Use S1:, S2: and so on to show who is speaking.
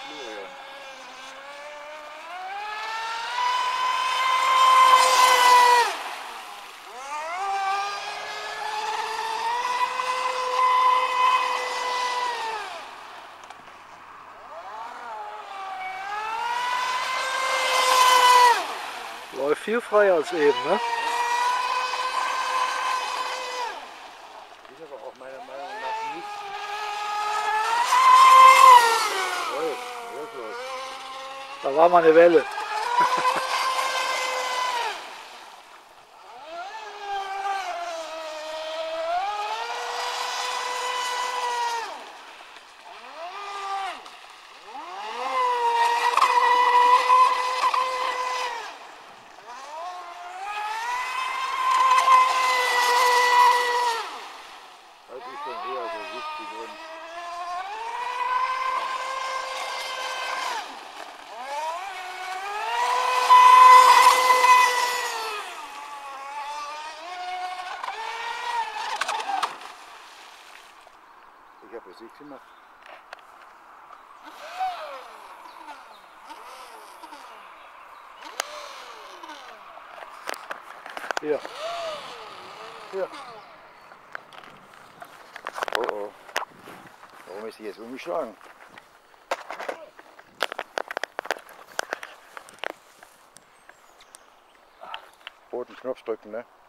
S1: Florian.
S2: Läuft viel freier als eben, ne?
S1: Ist aber auch meiner Meinung nach nicht. Oh, wirklich.
S2: Da war mal eine Welle.
S1: Das ist schon eher so 70 und ich habe Musik gemacht.
S2: Hier. Hier.
S1: Oh oh. Warum ist die jetzt umgeschlagen? Roten Knopf drücken, ne?